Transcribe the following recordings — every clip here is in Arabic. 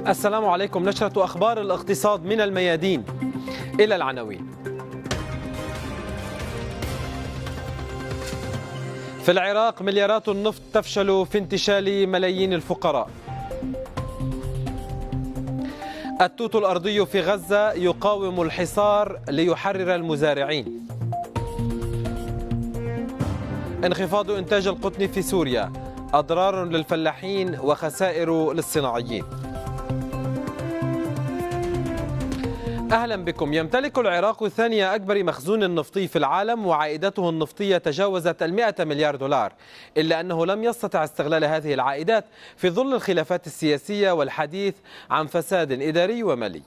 السلام عليكم. نشرة أخبار الاقتصاد من الميادين إلى العناوين. في العراق مليارات النفط تفشل في انتشال ملايين الفقراء. التوت الأرضي في غزة يقاوم الحصار ليحرر المزارعين. انخفاض إنتاج القطن في سوريا، أضرار للفلاحين وخسائر للصناعيين. أهلا بكم. يمتلك العراق ثاني أكبر مخزون نفطي في العالم، وعائدته النفطية تجاوزت 100 مليار دولار، إلا أنه لم يستطع استغلال هذه العائدات في ظل الخلافات السياسية والحديث عن فساد إداري ومالي.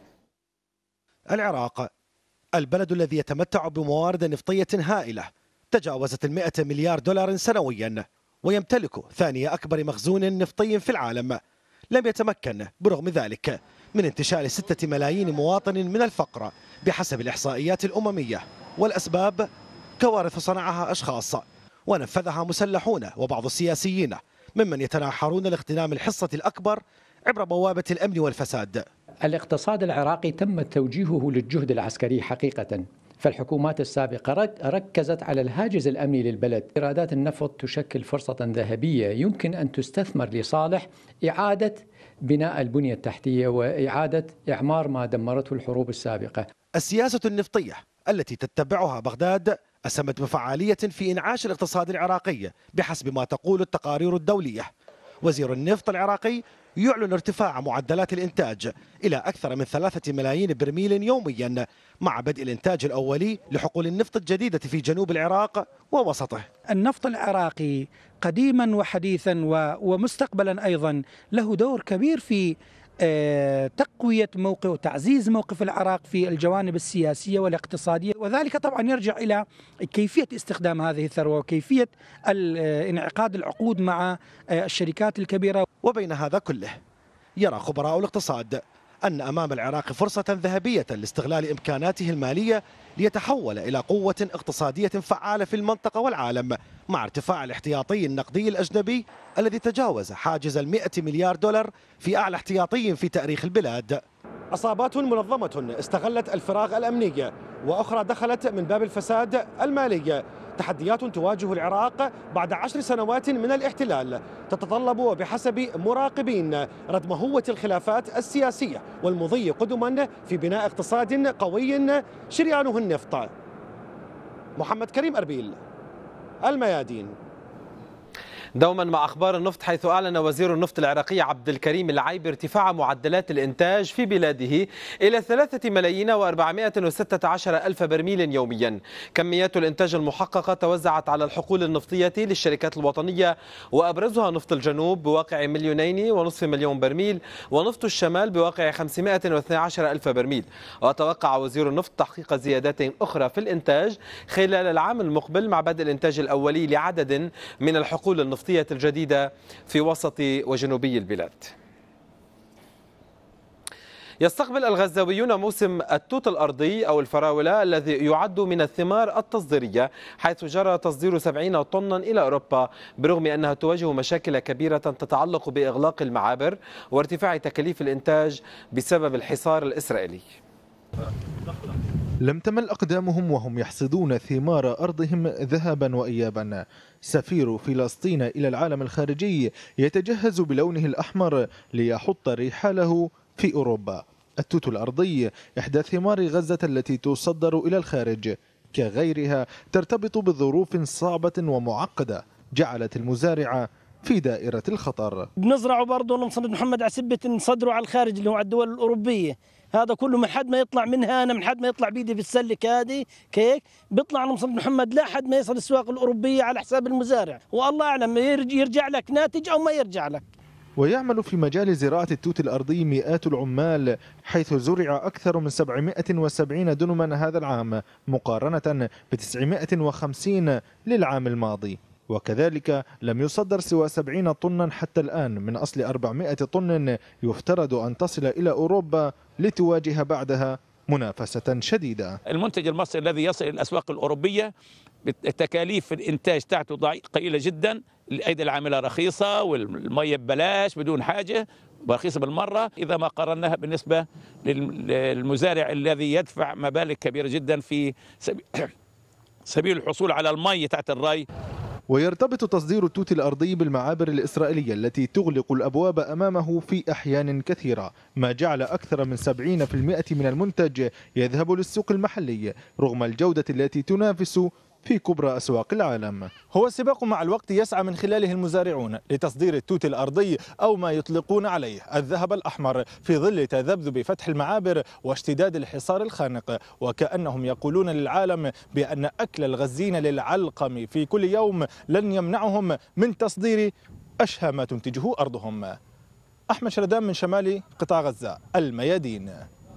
العراق البلد الذي يتمتع بموارد نفطية هائلة تجاوزت 100 مليار دولار سنويا، ويمتلك ثاني أكبر مخزون نفطي في العالم. لم يتمكن برغم ذلك من انتشال 6 ملايين مواطن من الفقر بحسب الإحصائيات الأممية، والأسباب كوارث صنعها أشخاص ونفذها مسلحون وبعض السياسيين ممن يتناحرون لاغتنام الحصة الأكبر عبر بوابة الأمن والفساد. الاقتصاد العراقي تم توجيهه للجهد العسكري حقيقة، فالحكومات السابقة ركزت على الهاجس الأمني للبلد. إيرادات النفط تشكل فرصة ذهبية يمكن أن تستثمر لصالح إعادة بناء البنية التحتية وإعادة إعمار ما دمرته الحروب السابقة. السياسة النفطية التي تتبعها بغداد أسهمت بفعالية في إنعاش الاقتصاد العراقي بحسب ما تقول التقارير الدولية. وزير النفط العراقي يعلن ارتفاع معدلات الإنتاج إلى أكثر من 3 ملايين برميل يوميا مع بدء الإنتاج الأولي لحقول النفط الجديدة في جنوب العراق ووسطه. النفط العراقي قديما وحديثا ومستقبلا أيضا له دور كبير في تقوية موقع وتعزيز موقف العراق في الجوانب السياسية والاقتصادية، وذلك طبعا يرجع إلى كيفية استخدام هذه الثروة وكيفية انعقاد العقود مع الشركات الكبيرة. وبين هذا كله يرى خبراء الاقتصاد أن أمام العراق فرصة ذهبية لاستغلال إمكاناته المالية ليتحول إلى قوة اقتصادية فعالة في المنطقة والعالم، مع ارتفاع الاحتياطي النقدي الأجنبي الذي تجاوز حاجز 100 مليار دولار في أعلى احتياطي في تاريخ البلاد. عصابات منظمة استغلت الفراغ الأمني، وأخرى دخلت من باب الفساد المالي. تحديات تواجه العراق بعد 10 سنوات من الاحتلال تتطلب بحسب مراقبين ردم هوة الخلافات السياسية والمضي قدما في بناء اقتصاد قوي شريانه النفط. محمد كريم أربيل، الميادين. دوما مع أخبار النفط، حيث أعلن وزير النفط العراقي عبد الكريم العيبي ارتفاع معدلات الإنتاج في بلاده إلى 3 ملايين و416 ألف برميل يوميا. كميات الإنتاج المحققة توزعت على الحقول النفطية للشركات الوطنية، وأبرزها نفط الجنوب بواقع 2.5 مليون برميل، ونفط الشمال بواقع 512 ألف برميل. وتوقع وزير النفط تحقيق زيادات أخرى في الإنتاج خلال العام المقبل مع بدء الإنتاج الأولي لعدد من الحقول النفطية الجديدة في وسط وجنوبي البلاد. يستقبل الغزاويون موسم التوت الأرضي أو الفراولة الذي يعد من الثمار التصديرية، حيث جرى تصدير 70 طنا إلى أوروبا، برغم أنها تواجه مشاكل كبيرة تتعلق بإغلاق المعابر وارتفاع تكاليف الإنتاج بسبب الحصار الإسرائيلي. لم تمل أقدامهم وهم يحصدون ثمار أرضهم ذهبا وإيابا. سفير فلسطين إلى العالم الخارجي يتجهز بلونه الأحمر ليحط رحاله في أوروبا. التوت الأرضي إحدى ثمار غزة التي تصدر إلى الخارج، كغيرها ترتبط بظروف صعبة ومعقدة جعلت المزارع في دائرة الخطر. بنزرعه برضه نصمد محمد عسبة نصدره على الخارج اللي هو على الدول الأوروبية. هذا كله من حد ما يطلع من هنا، من حد ما يطلع بيدي في السلك هذه كيك بيطلع نصمد محمد لا حد ما يصل السواق الأوروبية على حساب المزارع، والله أعلم يرجع لك ناتج أو ما يرجع لك. ويعمل في مجال زراعة التوت الأرضي مئات العمال، حيث زرع أكثر من 770 دنما هذا العام مقارنة ب 950 للعام الماضي. وكذلك لم يصدر سوى 70 طنا حتى الآن من أصل 400 طن يفترض أن تصل إلى أوروبا لتواجه بعدها منافسة شديدة. المنتج المصري الذي يصل إلى الأسواق الأوروبية تكاليف الإنتاج تاعته قليلة جدا، الأيدي العاملة رخيصة والمية ببلاش بدون حاجة ورخيصة بالمرة إذا ما قارناها بالنسبة للمزارع الذي يدفع مبالغ كبيرة جدا في سبيل الحصول على المية تحت الري. ويرتبط تصدير التوت الأرضي بالمعابر الإسرائيلية التي تغلق الأبواب أمامه في أحيان كثيرة، ما جعل أكثر من 70% من المنتج يذهب للسوق المحلي رغم الجودة التي تنافس في كبرى أسواق العالم. هو السباق مع الوقت يسعى من خلاله المزارعون لتصدير التوت الأرضي أو ما يطلقون عليه الذهب الأحمر في ظل تذبذب فتح المعابر واشتداد الحصار الخانق، وكأنهم يقولون للعالم بأن أكل الغزين للعلقم في كل يوم لن يمنعهم من تصدير أشهى ما تنتجه أرضهم. أحمد شردان من شمال قطاع غزة، الميادين.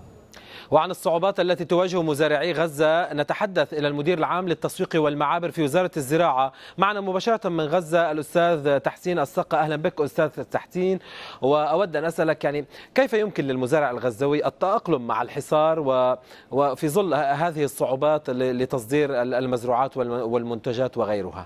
وعن الصعوبات التي تواجه مزارعي غزة نتحدث إلى المدير العام للتسويق والمعابر في وزارة الزراعة. معنا مباشرة من غزة الأستاذ تحسين السقا. أهلا بك أستاذ تحسين، وأود أن أسألك يعني كيف يمكن للمزارع الغزوي التأقلم مع الحصار وفي ظل هذه الصعوبات لتصدير المزروعات والمنتجات وغيرها؟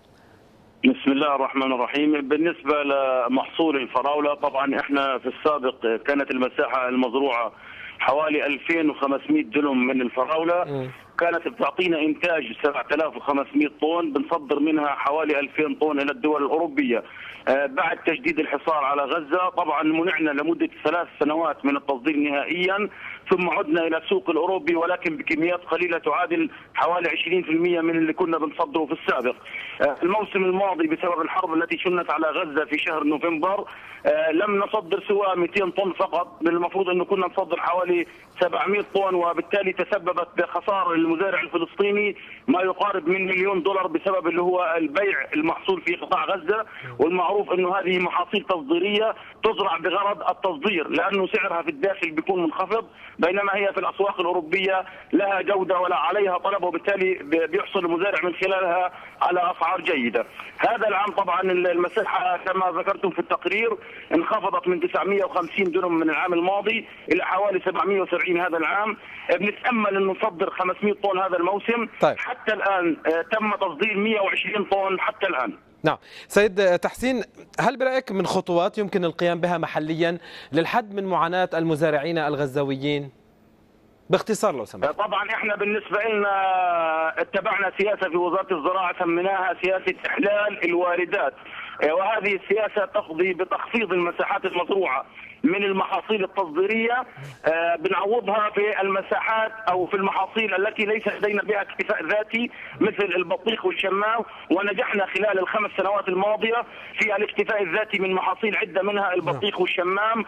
بسم الله الرحمن الرحيم. بالنسبة لمحصول الفراولة، طبعا احنا في السابق كانت المساحة المزروعة حوالي 2500 دنم من الفراولة، كانت بتعطينا إنتاج 7500 طن، بنصدر منها حوالي 2000 طن إلى الدول الأوروبية. بعد تجديد الحصار على غزة طبعا منعنا لمدة 3 سنوات من التصدير نهائيا، ثم عدنا إلى السوق الأوروبي ولكن بكميات قليلة تعادل حوالي 20% من اللي كنا بنصدره في السابق. الموسم الماضي بسبب الحرب التي شنت على غزة في شهر نوفمبر لم نصدر سوى 200 طن فقط، المفروض أنه كنا نصدر حوالي 700 طن، وبالتالي تسببت بخسارة للمزارع الفلسطيني ما يقارب من $1 مليون بسبب اللي هو البيع المحصول في قطاع غزة. والمعروف أنه هذه محاصيل تصديرية تزرع بغرض التصدير لأنه سعرها في الداخل بيكون منخفض، بينما هي في الأسواق الأوروبية لها جودة ولا عليها طلب، وبالتالي بيحصل المزارع من خلالها على أسعار جيدة. هذا العام طبعا المساحة كما ذكرتم في التقرير انخفضت من 950 دنم من العام الماضي إلى حوالي 770 هذا العام. بنتأمل أن نصدر 500 طن هذا الموسم. طيب. حتى الآن تم تصدير 120 طن حتى الآن. نعم سيد تحسين، هل برأيك من خطوات يمكن القيام بها محليا للحد من معاناة المزارعين الغزاويين؟ باختصار لو سمحت. طبعا احنا بالنسبة لنا اتبعنا سياسة في وزارة الزراعة سميناها سياسة إحلال الواردات، وهذه السياسة تقضي بتخفيض المساحات المزروعة من المحاصيل التصديرية، بنعوضها في المساحات أو في المحاصيل التي ليس لدينا بها اكتفاء ذاتي مثل البطيخ والشمام، ونجحنا خلال ال5 سنوات الماضية في الاكتفاء الذاتي من محاصيل عدة منها البطيخ والشمام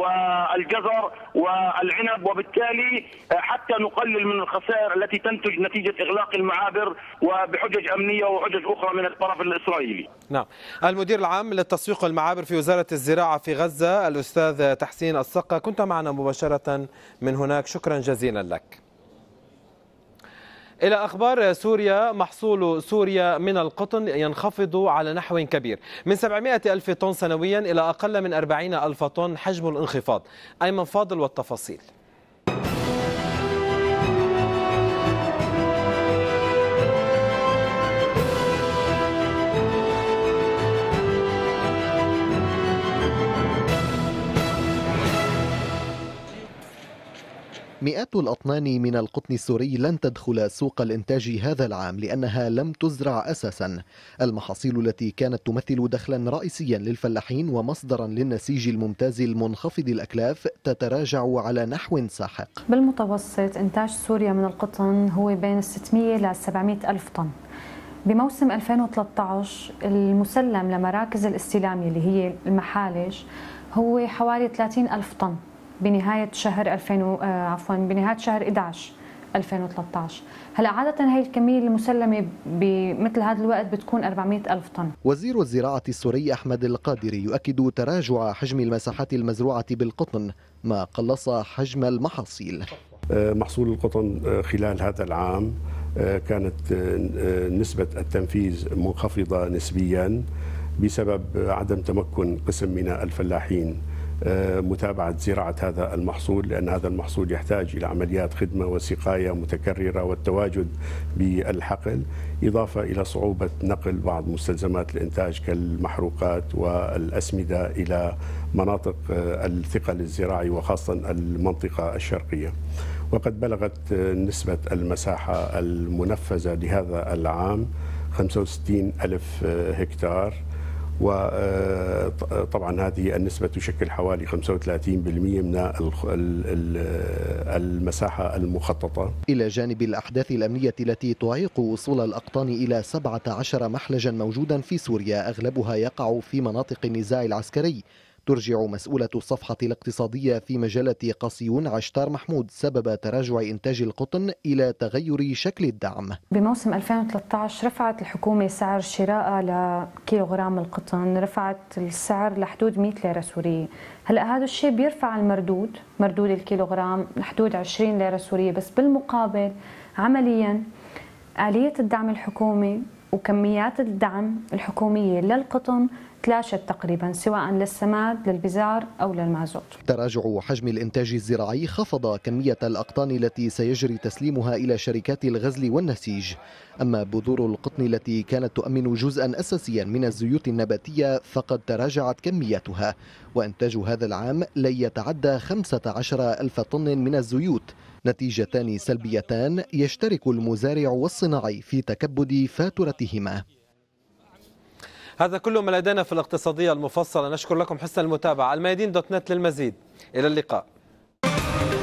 والجزر والعنب، وبالتالي حتى نقلل من الخسائر التي تنتج نتيجة إغلاق المعابر وبحجج أمنية وحجج أخرى من الطرف الإسرائيلي. نعم. المدير العام للتسويق والمعابر في وزارة الزراعة في غزة الأستاذ تحسين السقا، كنت معنا مباشرة من هناك، شكرا جزيلا لك. إلى أخبار سوريا. محصول سوريا من القطن ينخفض على نحو كبير من 700 ألف طن سنويا إلى أقل من 40 ألف طن حجم الانخفاض. أيمن فاضل والتفاصيل. مئات الأطنان من القطن السوري لن تدخل سوق الإنتاج هذا العام لأنها لم تزرع أساسا. المحاصيل التي كانت تمثل دخلا رئيسيا للفلاحين ومصدرا للنسيج الممتاز المنخفض الأكلاف تتراجع على نحو ساحق. بالمتوسط إنتاج سوريا من القطن هو بين 600 ل 700 ألف طن. بموسم 2013 المسلم لمراكز الاستلام اللي هي المحالج هو حوالي 30 ألف طن بنهاية شهر بنهاية شهر 11 2013. هلا عادة هي الكمية المسلمة بمثل هذا الوقت بتكون 400 ألف طن. وزير الزراعة السوري أحمد القادري يؤكد تراجع حجم المساحات المزروعة بالقطن ما قلص حجم المحاصيل. محصول القطن خلال هذا العام كانت نسبة التنفيذ منخفضة نسبيا بسبب عدم تمكن قسم من الفلاحين متابعة زراعة هذا المحصول، لأن هذا المحصول يحتاج إلى عمليات خدمة وسقاية متكررة والتواجد بالحقل، إضافة إلى صعوبة نقل بعض مستلزمات الإنتاج كالمحروقات والأسمدة إلى مناطق الثقل الزراعي وخاصة المنطقة الشرقية. وقد بلغت نسبة المساحة المنفذة لهذا العام 65 ألف هكتار، وطبعا هذه النسبة تشكل حوالي 35% من المساحة المخططة. إلى جانب الأحداث الأمنية التي تعيق وصول الأقطان إلى 17 محلجا موجودا في سوريا أغلبها يقع في مناطق النزاع العسكري، ترجع مسؤولة الصفحة الاقتصادية في مجلة قصيون عشتار محمود سبب تراجع إنتاج القطن إلى تغير شكل الدعم. بموسم 2013 رفعت الحكومة سعر الشراء لكيلوغرام القطن، رفعت السعر لحدود 100 ليرة سورية. هلأ هذا الشيء بيرفع مردود الكيلوغرام لحدود 20 ليرة سورية، بس بالمقابل عمليا آلية الدعم الحكومي وكميات الدعم الحكومية للقطن تلاشت تقريبا، سواء للسماد للبزار أو للمازوت. تراجع حجم الإنتاج الزراعي خفض كمية الأقطان التي سيجري تسليمها إلى شركات الغزل والنسيج. أما بذور القطن التي كانت تؤمن جزءا أساسيا من الزيوت النباتية فقد تراجعت كمياتها، وإنتاج هذا العام لن يتعدى 15 ألف طن من الزيوت، نتيجتان سلبيتان يشترك المزارع والصناعي في تكبد فاتورتهما. هذا كله ما لدينا في الاقتصادية المفصلة. نشكر لكم حسن المتابعة. الميادين.net للمزيد. إلى اللقاء.